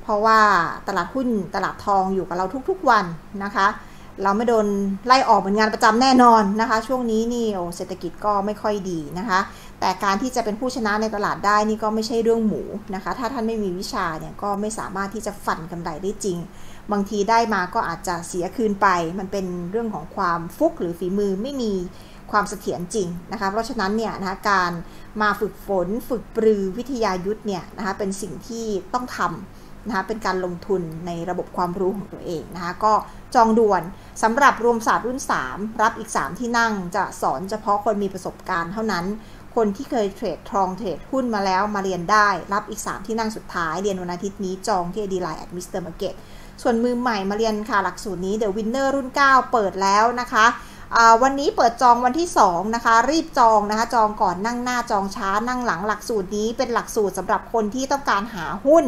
ราะว่าตลาดหุ้นตลาดทองอยู่กับเราทุกๆวันนะคะเราไม่โดนไล่ออกเป็นงานประจำแน่นอนนะคะช่วงนี้นี่เศรษฐกิจก็ไม่ค่อยดีนะคะแต่การที่จะเป็นผู้ชนะในตลาดได้นี่ก็ไม่ใช่เรื่องหมูนะคะถ้าท่านไม่มีวิชาเนี่ยก็ไม่สามารถที่จะฟันกำไรได้จริงบางทีได้มาก็อาจจะเสียคืนไปมันเป็นเรื่องของความฟุกหรือฝีมือไม่มีความเสถียรจริงนะคะเพราะฉะนั้นเนี่ยนะคะการมาฝึกฝนฝึกปรือวิทยายุทธ์เนี่ยนะคะเป็นสิ่งที่ต้องทำนะคะเป็นการลงทุนในระบบความรู้ของตัวเองนะคะก็จองด่วนสำหรับรวมศาสตร์รุ่น3รับอีก3ที่นั่งจะสอนเฉพาะคนมีประสบการณ์เท่านั้นคนที่เคยเทรดทองเทรดหุ้นมาแล้วมาเรียนได้รับอีก3ที่นั่งสุดท้ายเรียนวันอาทิตย์นี้จองที่ ID Line @Mr. Market ส่วนมือใหม่มาเรียนค่ะหลักสูตรนี้ The Winner รุ่น9เปิดแล้วนะคะวันนี้เปิดจองวันที่2นะคะรีบจองนะคะจองก่อนนั่งหน้าจองช้านั่งหลังหลักสูตรนี้เป็นหลักสูตรสำหรับคนที่ต้องการหาหุ้น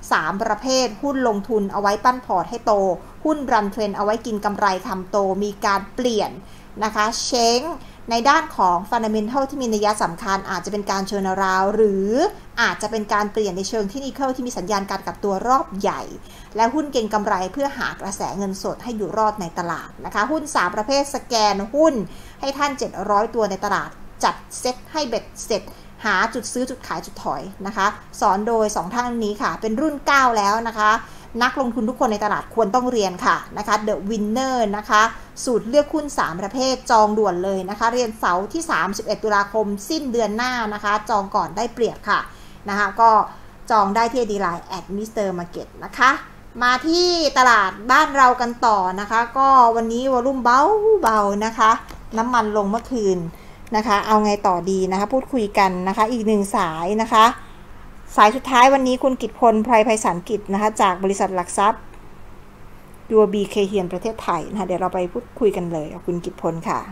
3ประเภทหุ้นลงทุนเอาไว้ปั้นพอร์ตให้โตหุ้นรันเทรนเอาไว้กินกำไรทำโตมีการเปลี่ยนนะคะเช้งในด้านของ Fundamental ที่มีนัยสำคัญอาจจะเป็นการเชิญราวหรืออาจจะเป็นการเปลี่ยนในเชิงเทคนิคที่มีสัญญาณการกลับตัวรอบใหญ่และหุ้นเก็งกำไรเพื่อหากระแสเงินสดให้อยู่รอดในตลาดนะคะหุ้น3ประเภทสแกนหุ้นให้ท่าน700ตัวในตลาดจัดเซ็ตให้เบ็ดเสร็จหาจุดซื้อจุดขายจุดถอยนะคะสอนโดย2ท่านนี้ค่ะเป็นรุ่น9แล้วนะคะนักลงทุนทุกคนในตลาดควรต้องเรียนค่ะนะคะ The Winner นะคะสูตรเลือกหุ้น3ประเภทจองด่วนเลยนะคะเรียนเสาร์ที่31ตุลาคมสิ้นเดือนหน้านะคะจองก่อนได้เปรียบค่ะนะคะก็จองได้ที่ ID Line @Mr. Market นะคะมาที่ตลาดบ้านเรากันต่อนะคะก็วันนี้วอลุ่มเบาๆนะคะน้ำมันลงเมื่อคืนนะคะเอาไงต่อดีนะคะพูดคุยกันนะคะอีก1สายนะคะสายสุดท้ายวันนี้คุณกิตพลไพรไพศาลกิจนะคะจากบริษัทหลักทรัพย์ดัวบีเคเฮียนประเทศไทยนะคะเดี๋ยวเราไปพูดคุยกันเลยกับคุณกิตพลค่ะ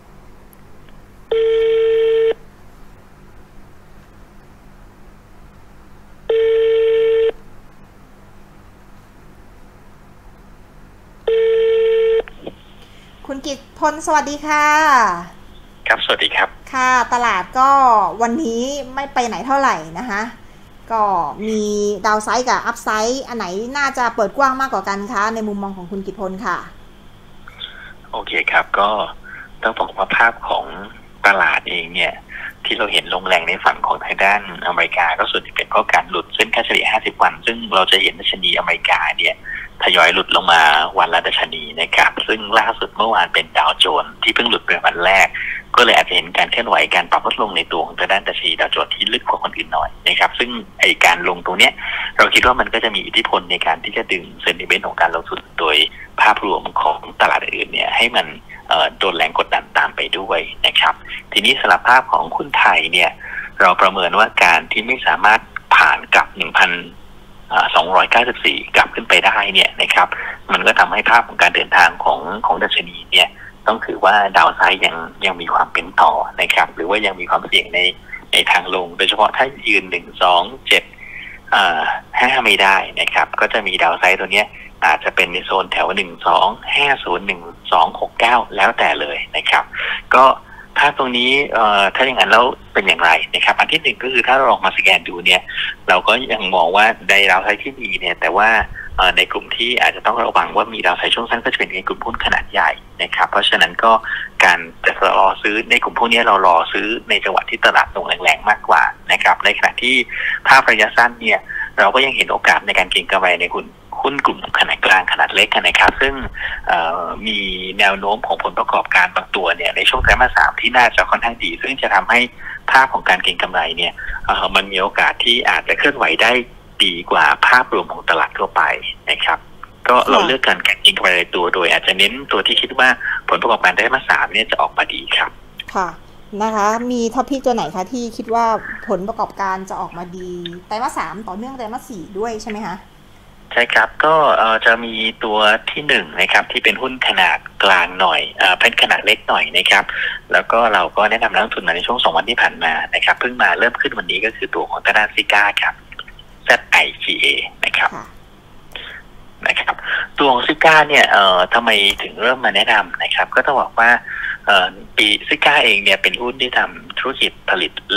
คุณกิตพลสวัสดีค่ะครับสวัสดีครับค่ะตลาดก็วันนี้ไม่ไปไหนเท่าไหร่นะคะก็มีดาวไซด์กับอัพไซด์อันไหนน่าจะเปิดกว้างมากกว่ากันคะในมุมมองของคุณกิตพลค่ะโอเคครับก็ต้องบอกว่าภาพของตลาดเองเนี่ยที่เราเห็นลงแรงในฝั่งของทางด้านอเมริกาก็ส่วนใหญ่เป็นเพราะการหลุดเส้นค่าเฉลี่ย50วันซึ่งเราจะเห็นดัชนีอเมริกาเนี่ยทยอยหลุดลงมาวันละดัชนีนะครับซึ่งล่าสุดเมื่อวานเป็นดาวโจนส์ที่เพิ่งหลุดไปวันแรกก็เลยอาจจะเห็นการเคลื่อนไหวการปรับลดลงในตัวของทางด้านดัชนีดาวโจนส์ที่ลึกกว่าคนอื่นหน่อยนะครับซึ่งไอการลงตรงเนี้ยเราคิดว่ามันก็จะมีอิทธิพลในการที่จะดึงเซนติเมนต์ของการลงทุนโดยภาพรวมของตลาดอื่นเนี่ยให้มันโดนแรงกดดันตามไปด้วยนะครับทีนี้สำหรับภาพของหุ้นไทยเนี่ยเราประเมินว่าการที่ไม่สามารถผ่านกับ 1,294 กลับขึ้นไปได้เนี่ยนะครับมันก็ทำให้ภาพของการเดินทางของดัชนีเนี่ยต้องถือว่าดาวไซด์ยังมีความเป็นต่อนะครับหรือว่ายังมีความเสี่ยงในทางลงโดยเฉพาะถ้ายืน127 5ไม่ได้นะครับก็จะมีดาวไซด์ตัวเนี้ยอาจจะเป็นในโซนแถว12501269แล้วแต่เลยนะครับก็ถ้าตรงนี้ถ้าอย่างนั้นแล้วเป็นอย่างไรนะครับอันที่หนึ่งก็คือถ้าเราลองมาสแกนดูเนี่ยเราก็ยังมองว่าในดาวไซด์ที่ดีเนี่ยแต่ว่าในกลุ่มที่อาจจะต้องระวังว่ามีดาวไซด์ช่วงสั้นก็จะเป็นในกลุ่มหุ้นขนาดใหญ่นะครับเพราะฉะนั้นก็การจะรอซื้อในกลุ่มพวกนี้เรารอซื้อในจังหวะที่ตลาดลงแรงๆมากกว่านะครับในขณะที่ภาพระยะสั้นเนี่ยเราก็ยังเห็นโอกาสในการเก็งกำไรในหุ้นกลุ่มขนาดกลางขนาดเล็กนะครับซึ่งมีแนวโน้มของผลประกอบการบางตัวเนี่ยในช่วงไตรมาส 3ที่น่าจะค่อนข้างดีซึ่งจะทำให้ภาพของการเก็งกำไรเนี่ยมันมีโอกาสที่อาจจะเคลื่อนไหวได้ดีกว่าภาพรวมของตลาดทั่วไปนะครับก็เราเลือกการเก็งกำไรในตัวโดยอาจจะเน้นตัวที่คิดว่าผลประกอบการไตรมาส 3เนี่ยจะออกมาดีครับค่ะนะคะมีท็อปพิกตัวไหนคะที่คิดว่าผลประกอบการจะออกมาดีไตรมาส 3ต่อเนื่องไตรมาส 4ด้วยใช่ไหมคะใช่ครับก็จะมีตัวที่1นะครับที่เป็นหุ้นขนาดกลางหน่อยเป็นขนาดเล็กหน่อยนะครับแล้วก็เราก็แนะนำนักลงทุนมาในช่วง2วันที่ผ่านมานะครับเพิ่งมาเริ่มขึ้นวันนี้ก็คือตัวของตลาดซิก้าครับ ZIGA นะครับตัวของซิก้าเนี่ยทำไมถึงเริ่มมาแนะนำนะครับก็ต้องบอกว่าปีซิก้าเองเนี่ยเป็นหุ้นที่ทำธุรกิจผลิตเหล็ก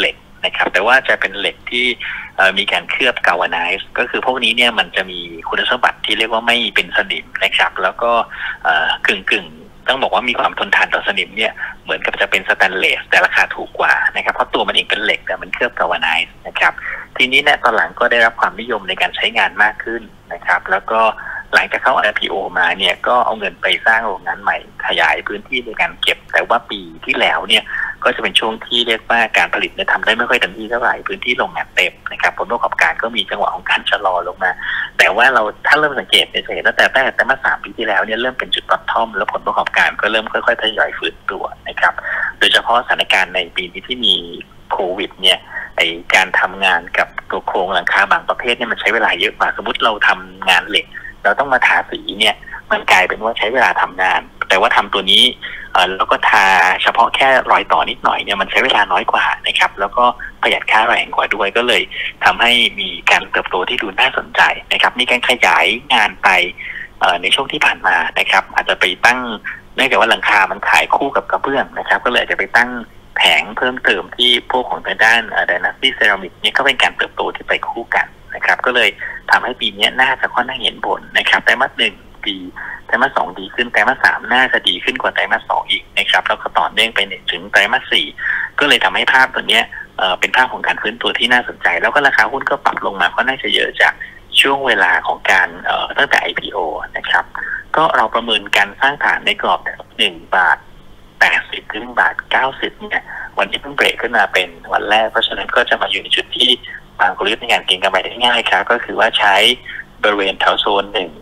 นะครับแต่ว่าจะเป็นเหล็กที่มีการเคลือบกาวาไนซ์ก็คือพวกนี้เนี่ยมันจะมีคุณสมบัติที่เรียกว่าไม่เป็นสนิมนะครับแล้วก็กึ่งต้องบอกว่ามีความทนทานต่อสนิมเนี่ยเหมือนกับจะเป็นสแตนเลสแต่ราคาถูกกว่านะครับเพราะตัวมันเองเป็นเหล็กแต่มันเคลือบกาวาไนซ์นะครับทีนี้เนี่ยตอนหลังก็ได้รับความนิยมในการใช้งานมากขึ้นนะครับแล้วก็หลังจากเข้า IPO มาเนี่ยก็เอาเงินไปสร้างโรงงานใหม่ขยายพื้นที่ในการเก็บแต่ว่าปีที่แล้วเนี่ยก็จะเป็นช่วงที่เรียกว่าการผลิตเนี่ยทำได้ไม่ค่อยเต็มที่เท่าไหร่พื้นที่โรงงานเต็มนะครับผลประกอบการก็มีจังหวะของการชะลอลงมาแต่ว่าเราถ้าเริ่มสังเกตเนี่ยจะเห็นตั้งแต่มา3 ปีที่แล้วเนี่ยเริ่มเป็นจุดบอททอมแล้วผลประกอบการก็เริ่มค่อยๆทยอยฟื้นตัวนะครับโดยเฉพาะสถานการณ์ในปีนี้ที่มีโควิดเนี่ยไอการทำงานกับตัวโครงหลังคาบางประเภทเนี่ยมันใช้เวลาเยอะกว่าสมมติเราทำงานเหล็กเราต้องมาทาสีเนี่ยมันกลายเป็นว่าใช้เวลาทำงานแต่ว่าทำตัวนี้แล้วก็ทาเฉพาะแค่รอยต่อนิดหน่อยเนี่ยมันใช้เวลาน้อยกว่านะครับแล้วก็ประหยัดค่าแรงกว่าด้วยก็เลยทำให้มีการเติบโตที่ดูน่าสนใจนะครับมีการขยายงานไปในช่วงที่ผ่านมานะครับอาจจะไปตั้งเนื่องจากว่าหลังคามันขายคู่กับกระเบื้องนะครับก็เลยอาจจะไปตั้งแผงเพิ่มเติมที่พวกของทางด้านDynasty Ceramic นี่ก็เป็นการเติบโตที่ไปคู่กันนะครับก็เลยทำให้ปีนี้น่าจะค่อนข้างเห็นผลนะครับไตรมาส 1ดีไตรมาส 2ดีขึ้นไตรมาส 3น่าจะดีขึ้นกว่าไตรมาส 2อีกนะครับแล้วก็ต่อเนื่องไปถึงไตรมาส 4ก็เลยทำให้ภาพตัวนี้เป็นภาพของการฟื้นตัวที่น่าสนใจแล้วก็ราคาหุ้นก็ปรับลงมาก็น่าจะเยอะจากช่วงเวลาของการตั้งแต่ IPO นะครับก็เราประเมินการสร้างฐานในกรอบ1.80 ถึง1.90เนี่ยวันนี้เพิ่งเบรกขึ้นมาเป็นวันแรกเพราะฉะนั้นก็จะมาอยู่ในจุดที่บางกลยุทธ์ในการเก็งกำไรได้ง่ายครับก็คือว่าใช้บริเวณแถวโซน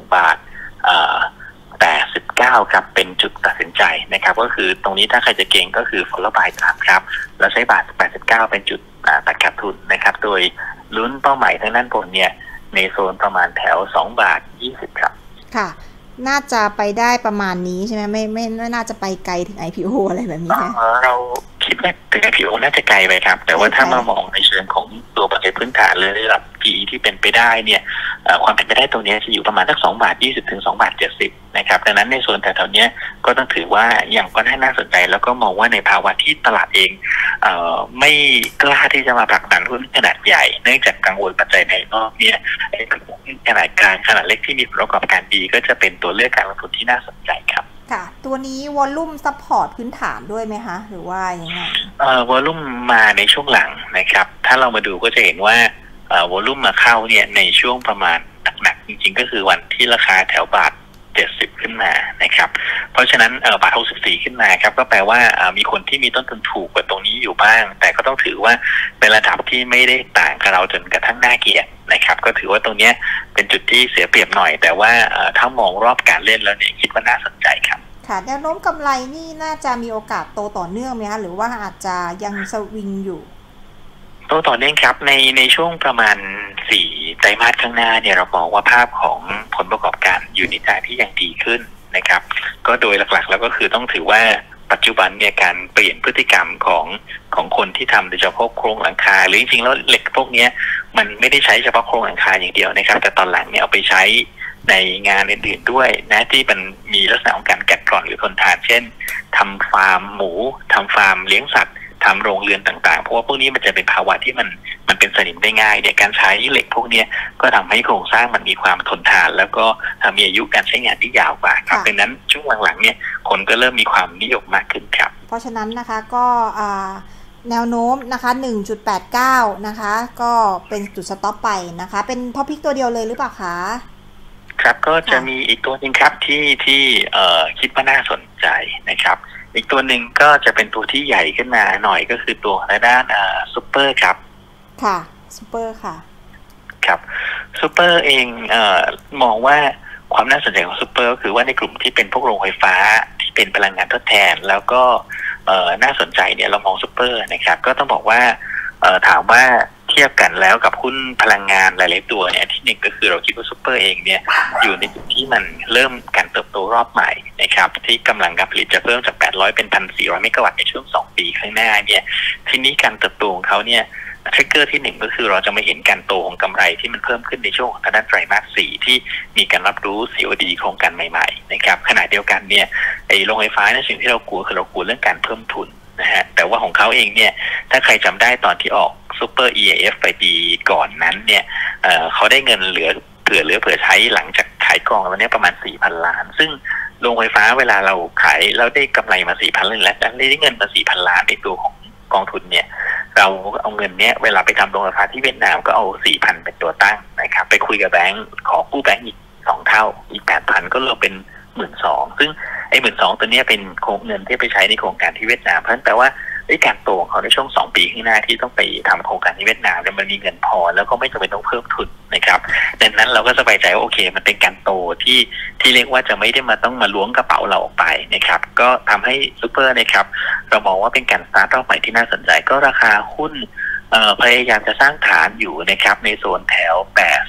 1.89ครับเป็นจุดตัดสินใจนะครับก็คือตรงนี้ถ้าใครจะเก็งก็คือ follow by 3ครับแล้วใช้1.89เป็นจุดตัดขาดทุนนะครับโดยลุ้นเป้าหมายทางด้านบนเนี่ยในโซนประมาณแถว2.20ครับค่ะน่าจะไปได้ประมาณนี้ใช่ไหมไม่น่าจะไปไกลถึง IPO อะไรแบบนี้ค่ะเราคิดว่าถึง IPO น่าจะไกลไปครับแต่ว่าถ้ามามองในเชิงของตัวปัจจัยพื้นฐานเลยระดับ PE ที่เป็นไปได้เนี่ยความเป็นไปได้ตรงนี้จะอยู่ประมาณสัก2.20 ถึง 2.70 นะครับดังนั้นในส่วนแถวๆนี้ก็ต้องถือว่ายังก็น่าสนใจแล้วก็มองว่าในภาวะที่ตลาดเองไม่กล้าที่จะมาผลักดันหุ้นขนาดใหญ่เนื่องจากกังวลปัจจัยภายนอกเนี่ยขนาดกลางขนาดเล็กที่มีผลประกอบการดีก็จะเป็นตัวเลือกการลงทุนที่น่าสนใจครับค่ะตัวนี้วอลลุ่มซัพพอร์ตพื้นฐานด้วยไหมคะหรือว่ายังไงวอลลุ่มมาในช่วงหลังนะครับถ้าเรามาดูก็จะเห็นว่าวอลลุ่มมาเข้าเนี่ยในช่วงประมาณหนักๆจริงๆก็คือวันที่ราคาแถว1.70ขึ้นมานะครับเพราะฉะนั้น1.64ขึ้นมาครับก็แปลว่ามีคนที่มีต้นทุนถูกกว่าตรงนี้อยู่บ้างแต่ก็ต้องถือว่าเป็นระดับที่ไม่ได้ต่างกับเราจนกระทั่งน่าเกลียดนะครับก็ถือว่าตรงนี้เป็นจุดที่เสียเปรียบหน่อยแต่ว่าถ้ามองรอบการเล่นแล้วเนี่ยคิดว่าน่าสนใจครับค่ะแนวโน้มกำไรนี่น่าจะมีโอกาสโตต่อเนื่องไหมคะหรือว่าอาจจะยังสวิงอยู่โตต่อเนื่องครับในช่วงประมาณ4ไตรมาสข้างหน้าเนี่ยเรามองว่าภาพของผลประกอบการอยู่ในทางที่ยังดีขึ้นนะครับก็โดยหลักๆแล้วก็คือต้องถือว่าปัจจุบันเนี่ยการเปลี่ยนพฤติกรรมของคนที่ทำโดยเฉพาะโครงหลังคาหรือจริงๆแล้วเหล็กพวกนี้มันไม่ได้ใช้เฉพาะโครงหลังคาอย่างเดียวนะครับแต่ตอนหลังเนี่ยเอาไปใช้ในงานอื่นๆด้วยนะที่มันมีลักษณะของการกัดกร่อนหรือทนทานเช่นทำฟาร์มหมูทำฟาร์มเลี้ยงสัตว์ทำโรงเรือนต่างๆเพราะว่าพวกนี้มันจะเป็นภาวะที่มันเป็นสนิมได้ง่ายเนี่ยการใช้เหล็กพวกนี้ก็ทำให้โครงสร้างมันมีความทนทานแล้วก็มีอายุการใช้งานที่ยาวกว่าครับดังนั้นช่วงหลังๆเนี่ยคนก็เริ่มมีความนิยมมากขึ้นครับเพราะฉะนั้นนะคะก็แนวโน้มนะคะ 1.89 นะคะก็เป็นจุดสต็อปไปนะคะเป็นท็อปพิกตัวเดียวเลยหรือเปล่าคะครับก็จะมีอีกตัวนึงครับที่คิดว่าน่าสนใจนะครับอีกตัวหนึ่งก็จะเป็นตัวที่ใหญ่ขึ้นมาหน่อยก็คือตัวในด้านซูเปอร์ครับค่ะซูเปอร์ค่ะครับซูเปอร์เองมองว่าความน่าสนใจของซูเปอร์ก็คือว่าในกลุ่มที่เป็นพวกโรงไฟฟ้าที่เป็นพลังงานทดแทนแล้วก็น่าสนใจเนี่ยเรามองซูเปอร์นะครับก็ต้องบอกว่าถามว่าเทียบกันแล้วกับหุ้นพลังงานหลายๆตัวเนี่ยที่หนึ่งก็คือเราคิดว่าซูเปอร์เองเนี่ยอยู่ในจุดที่มันเริ่มการเติบโตรอบใหม่นะครับที่กำลังการผลิตจะเพิ่มจาก800เป็น 1,400 เมกะวัตต์ในช่วง2ปีข้างหน้าเนี่ยทีนี้การเติบโตของเขาเนี่ยทริกเกอร์ที่หนึ่งก็คือเราจะไม่เห็นการโตของกำไรที่มันเพิ่มขึ้นในช่วงของทางด้านไตรมาส 4ที่มีการรับรู้ COD โครงการใหม่ๆนะครับขณะเดียวกันเนี่ยไอ้โรงไฟฟ้าในสิ่งที่เรากลัวคือเรากลัวเรื่องการเพิ่มทุนนะฮะแต่ว่าของเขาเองเนี่ยถ้าใครจำได้ตอนที่ออกซูเปอร์ EAF ไปปีก่อนนั้นเนี่ยเขาได้เงินเหลือเผื่อใช้หลังจากขายกองแล้วเนี่ยประมาณ 4,000 ล้านซึ่งโรงไฟฟ้าเวลาเราขายเราได้กำไรมา 4,000 ล้านแล้วได้เงินมา 4,000 ล้านในตัวของกองทุนเนี่ยเราเอาเงินเนี้ยเวลาไปทำโรงไฟฟ้าที่เวียดนามก็เอา 4,000 เป็นตัวตั้งนะครับไปคุยกับแบงก์ขอกู้แบงก์อีก2 เท่าอีก 8,000 ก็รวมเป็น 12,000 ซึ่งไอ้ 12,000 ตัวนี้เป็นโครงเงินที่ไปใช้ในโครงการที่เวียดนามเพราะฉะนั้นแปลว่าการโตของเขาในช่วง2 ปีข้างหน้าที่ต้องไปทำโครงการที่เวียดนามมันมีเงินพอแล้วก็ไม่จำเป็นต้องเพิ่มทุนนะครับดังนั้นเราก็สบายใจว่าโอเคมันเป็นการโตที่เรียกว่าจะไม่ได้มาต้องมาล้วงกระเป๋าเราออกไปนะครับก็ทำให้ซูเปอร์นะครับเรามองว่าเป็นการสตาร์ทอัพใหม่ที่น่าสนใจก็ราคาหุ้นพยายามจะสร้างฐานอยู่นะครับในโซนแถว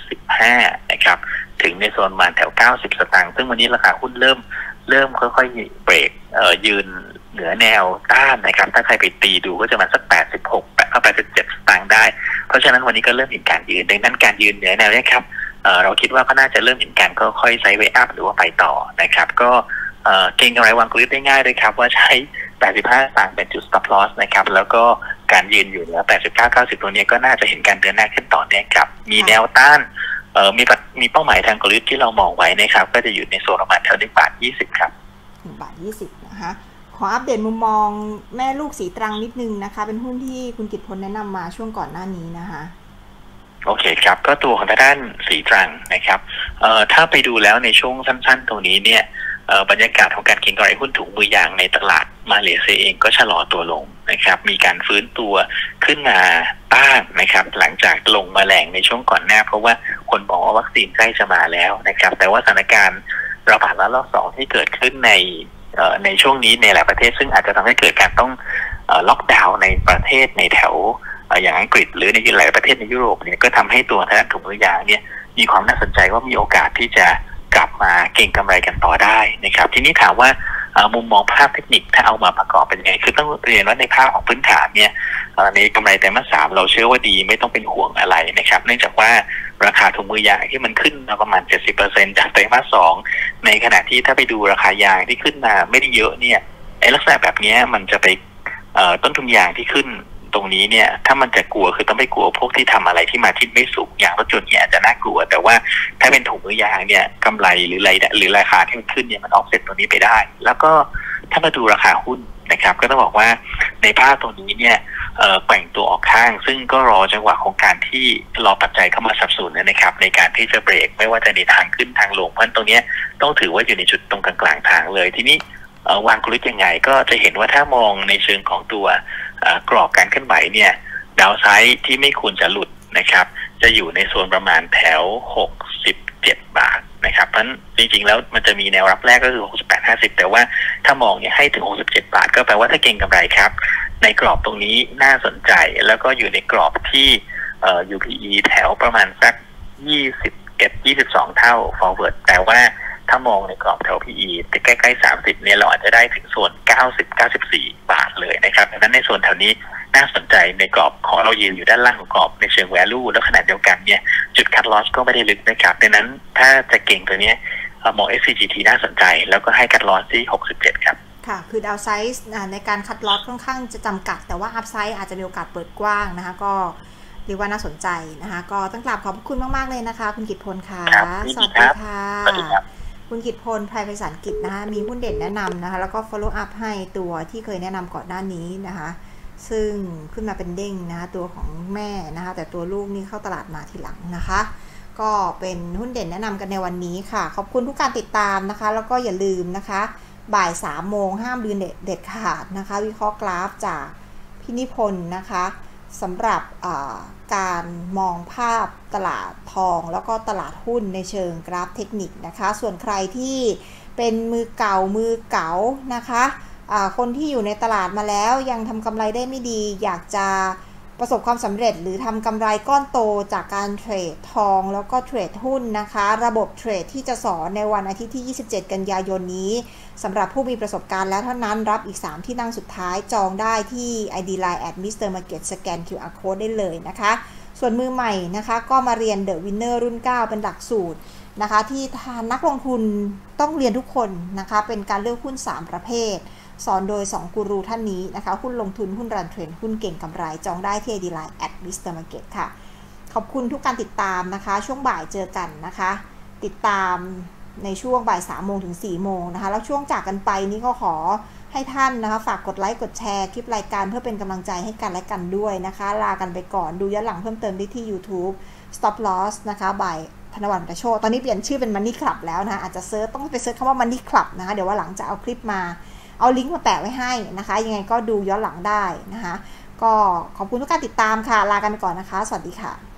85นะครับถึงในโซนประมาณแถว90 สตางค์ซึ่งวันนี้ราคาหุ้นเริ่มค่อยๆเบรกยืนเหนือแนวต้านนะครับถ้าใครไปตีดูก็จะมาสัก86-87 สตางค์ได้เพราะฉะนั้นวันนี้ก็เริ่มเห็นการยืนดังนั้นการยืนเหนือแนวนี้ครับเราคิดว่าก็น่าจะเริ่มเห็นการก็ค่อยไซด์เวย์อัพหรือว่าไปต่อนะครับก็เก็งกำไรวางกลยุทธ์ได้ง่ายเลยครับว่าใช้85 สตางค์เป็นจุด stop loss นะครับแล้วก็การยืนอยู่เหนือ89-90ตัวนี้ก็น่าจะเห็นการเดินหน้าขึ้นต่อเนื่องครับมีแนวต้านมีเป้าหมายทางกลยุทธ์ที่เรามองไว้นะครับก็จะอยู่ในโซนประมาณแถว1.20 ครับ 1.20 นะคะขออัปเดตมุมมองแม่ลูกสีตรังนิดนึงนะคะเป็นหุ้นที่คุณกิตพลแนะนำมาช่วงก่อนหน้านี้นะคะโอเคครับก็ตัวของด้านสีตรังนะครับถ้าไปดูแล้วในช่วงสั้นๆตรงนี้เนี่ยบรรยากาศของการเก็งกำไรหุ้นถุงมือยางในตลาดมาเลเซียเองก็ชะลอตัวลงนะครับมีการฟื้นตัวขึ้นมาบ้างนะครับหลังจากลงมาแรงในช่วงก่อนหน้าเพราะว่าคนบอกว่าวัคซีนใกล้จะมาแล้วนะครับแต่ว่าสถานการณ์ระบาดระลอก2ที่เกิดขึ้นในช่วงนี้ในหลายประเทศซึ่งอาจจะทำให้เกิดการต้องล็อกดาวน์ในประเทศในแถวอย่างอังกฤษหรือในหลายประเทศในยุโรปเนี่ยก็ทำให้ตัวทางด้านถุงมือยางเนี่ยมีความน่าสนใจว่ามีโอกาสที่จะกลับมาเก็งกำไรกันต่อได้นะครับทีนี้ถามว่ามุมมองภาพเทคนิคถ้าเอามาประกอบเป็นยังไงคือต้องเรียนว่าในภาพของพื้นฐานเนี่ยในกำไรไตรมาส 3เราเชื่อว่าดีไม่ต้องเป็นห่วงอะไรนะครับเนื่องจากว่าราคาถุงมือยางที่มันขึ้นมาประมาณ 70% จากไตรมาส 2ในขณะที่ถ้าไปดูราคายางที่ขึ้นมาไม่ได้เยอะเนี่ยไอ้ลักษณะแบบนี้มันจะไปต้นทุนยางที่ขึ้นตรงนี้เนี่ยถ้ามันจะกลัวคือต้องไปกลัวพวกที่ทำอะไรที่มาทิศไม่สูงอย่างรถยนต์เนี่ยจะน่ากลัวแต่ว่าถ้าเป็นถุงมือยางเนี่ยกำไรหรือราคาที่มันขึ้นเนี่ยมันออฟเซ็ตตรงนี้ไปได้แล้วก็ถ้ามาดูราคาหุ้นนะครับก็ต้องบอกว่าในภาพตรงนี้เนี่ยแกว่งตัวออกข้างซึ่งก็รอจังหวะของการที่รอปัจจัยเข้ามาสนับสนุนนะครับในการที่จะเบรกไม่ว่าจะในทางขึ้นทางลงเพราะตรงนี้ต้องถือว่าอยู่ในจุดตรงกลางๆทางเลยทีนี้วางกลยุทธ์ยังไงก็จะเห็นว่าถ้ามองในเชิงของตัวกรอบการเคลื่อนไหวเนี่ยดาวไซด์ที่ไม่ควรจะหลุดนะครับจะอยู่ในโซนประมาณแถว67 บาทนะครับเพราะฉะนั้นจริงๆแล้วมันจะมีแนวรับแรกก็คือ68-50แต่ว่าถ้ามองเนี่ยให้ถึง67 บาทก็แปลว่าถ้าเก็งกำไรครับในกรอบตรงนี้น่าสนใจแล้วก็อยู่ในกรอบที่UPE แถวประมาณสัก21-22 เท่า forward แต่ว่าถ้ามองในกรอบแถว PE ใกล้ๆ30เนี่ยเราอาจจะได้ถึงส่วน90-94 บาทเลยนะครับดังนั้นในส่วนแถวนี้น่าสนใจในกรอบของเรายืนอยู่ด้านล่างของกรอบในเชิง value แล้วขนาดเดียวกันเนี่ยจุด cut loss ก็ไม่ได้ลึกนะครับดังนั้นถ้าจะเก่งตัวนี้มอง SCGT น่าสนใจแล้วก็ให้ cut loss ที่67ครับค่ะคือดาวไซส์ในการ cut loss ค่อนข้างจะจำกัดแต่ว่า upside อาจจะมีโอกาสเปิดกว้างนะคะก็เรียกว่าน่าสนใจนะคะก็ต้องกราบขอบคุณมากๆเลยนะคะคุณกิตพลค่ะสวัสดีค่ะคุณกิตพล ไพศาลกิจนะคะมีหุ้นเด่นแนะนำนะคะแล้วก็ follow up ให้ตัวที่เคยแนะนำก่อนหน้านี้นะคะซึ่งขึ้นมาเป็นเด้งนะคะตัวของแม่นะคะแต่ตัวลูกนี่เข้าตลาดมาทีหลังนะคะก็เป็นหุ้นเด่นแนะนำกันในวันนี้ค่ะขอบคุณทุกการติดตามนะคะแล้วก็อย่าลืมนะคะบ่าย 3 โมงห้ามลืมเด็ดขาดนะคะวิเคราะห์กราฟจากพี่นิพนธ์นะคะสำหรับการมองภาพตลาดทองแล้วก็ตลาดหุ้นในเชิงกราฟเทคนิคนะคะส่วนใครที่เป็นมือเก่านะคะคนที่อยู่ในตลาดมาแล้วยังทำกำไรได้ไม่ดีอยากจะประสบความสำเร็จหรือทำกำไรก้อนโตจากการเทรดทองแล้วก็เทรดหุ้นนะคะระบบเทรดที่จะสอนในวันอาทิตย์ที่27 กันยายนนี้สำหรับผู้มีประสบการณ์แล้วเท่านั้นรับอีก3ที่นั่งสุดท้ายจองได้ที่ ID Line @Mr.Market สแกน QR Code ได้เลยนะคะส่วนมือใหม่นะคะก็มาเรียน The Winner รุ่น 9 เป็นหลักสูตรนะคะที่ทางนักลงทุนต้องเรียนทุกคนนะคะเป็นการเลือกหุ้น3 ประเภทสอนโดย2กูรูท่านนี้นะคะหุ้นลงทุนหุ้นรันเทรนหุ้นเก่งกำไรจองได้ที่ ID Line @mrmarket ค่ะขอบคุณทุกการติดตามนะคะช่วงบ่ายเจอกันนะคะติดตามในช่วงบ่าย3 โมงถึง4 โมงนะคะแล้วช่วงจากกันไปนี้ก็ขอให้ท่านนะคะฝากกดไลค์กดแชร์คลิปรายการเพื่อเป็นกำลังใจให้กันและกันด้วยนะคะลากันไปก่อนดูย้อนหลังเพิ่มเติมได้ที่ YouTube Stop Loss นะคะบ่ายธนวัฒน์ประโชตตอนนี้เปลี่ยนชื่อเป็น Money Club แล้วนะอาจจะต้องไปเซิร์ชคำว่า Money Club นะคะเดี๋ยวว่าหลังจะเอาคลิปมาเอาลิงก์มาแปะไว้ให้นะคะยังไงก็ดูย้อนหลังได้นะคะก็ขอบคุณทุกการติดตามค่ะลากันไปก่อนนะคะสวัสดีค่ะ